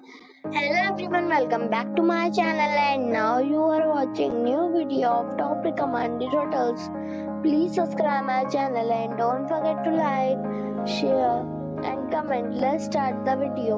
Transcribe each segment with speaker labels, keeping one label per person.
Speaker 1: Hello everyone, welcome back to my channel and now you are watching new video of top recommended hotels. Please subscribe my channel and don't forget to like, share and comment. Let's start the video.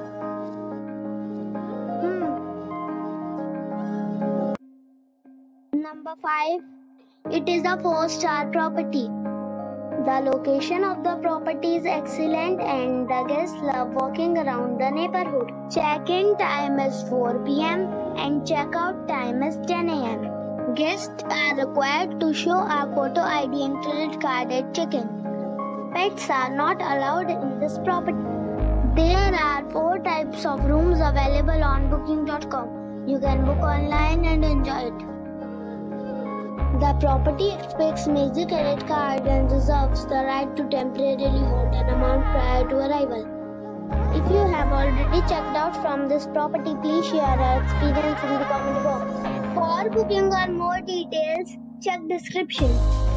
Speaker 1: Number 5. It is a 4-star property. The location of the property is excellent and the guests love walking around the neighborhood. Check-in time is 4 p.m. and check-out time is 10 a.m. Guests are required to show a photo ID and credit card at check-in. Pets are not allowed in this property. There are 4 types of rooms available on booking.com. You can book online and enjoy it. The property expects major credit card and reserves the right to temporarily hold an amount prior to arrival. If you have already checked out from this property, please share your experience in the comment box. For booking or more details, check description.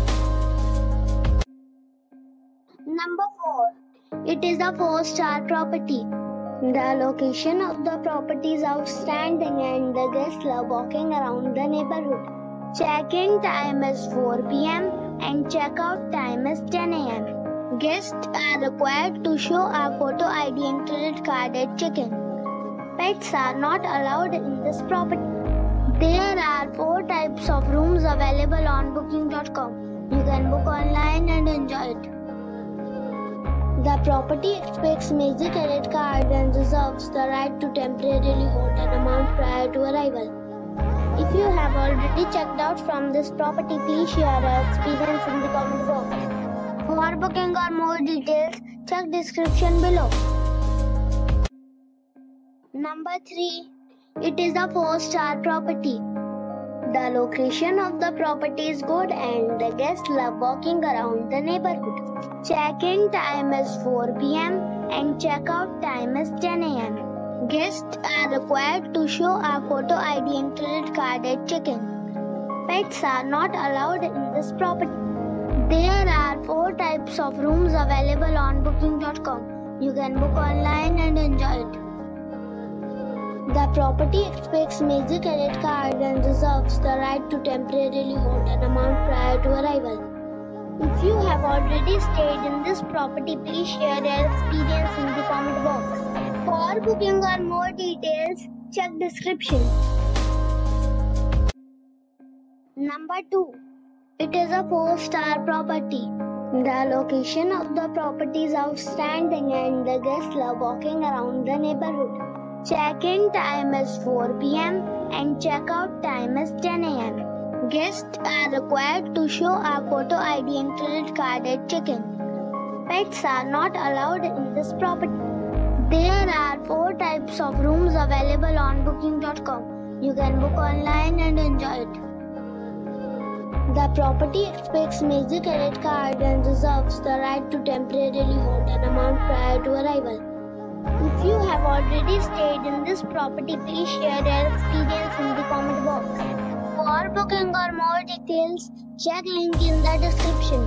Speaker 1: Number 4. It is a 4-star property. The location of the property is outstanding and the guests love walking around the neighborhood. Check-in time is 4 p.m. and check-out time is 10 a.m. Guests are required to show a photo ID and credit card at check-in. Pets are not allowed in this property. There are 4 types of rooms available on booking.com. You can book online and enjoy it. The property expects major credit card and reserves the right to temporarily hold an amount prior to arrival. If you have already checked out from this property, please share your experience in the comment box. For booking or more details, check description below. Number 3. It is a 4-star property. The location of the property is good and the guests love walking around the neighborhood. Check-in time is 4 p.m. and check-out time is 10 a.m. Guests are required to show a photo ID and credit card at check-in. Pets are not allowed in this property. There are 4 types of rooms available on booking.com. You can book online and enjoy it. The property expects major credit card and reserves the right to temporarily hold an amount prior to arrival. If you have already stayed in this property, please share your experience in the comment box. For booking or more details, check description. Number 2. It is a 4-star property. The location of the property is outstanding and the guests love walking around the neighborhood. Check-in time is 4 p.m. and check-out time is 10 a.m. Guests are required to show a photo ID and credit card at check-in. Pets are not allowed in this property. There are 4 types of rooms available on booking.com. You can book online and enjoy it. The property expects major credit card and reserves the right to temporarily hold an amount prior to arrival. If you have already stayed in this property, please share your experience in the comment box. For booking or more details, check link in the description.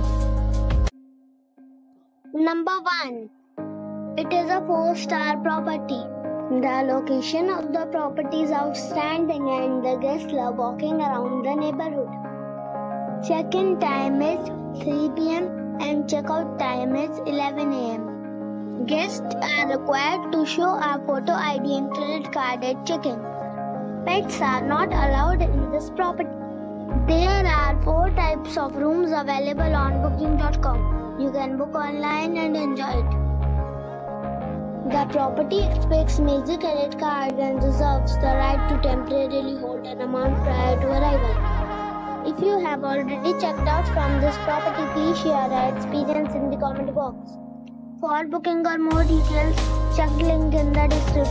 Speaker 1: Number 1. It is a 4-star property. The location of the property is outstanding and the guests love walking around the neighborhood. Check-in time is 3 p.m. and check-out time is 11 a.m. Guests are required to show a photo ID and credit card at check-in. Pets are not allowed in this property. There are 4 types of rooms available on booking.com. You can book online and enjoy it. The property expects major credit card and reserves the right to temporarily hold an amount prior to arrival. If you have already checked out from this property, please share your experience in the comment box. For booking or more details, check the link in the description.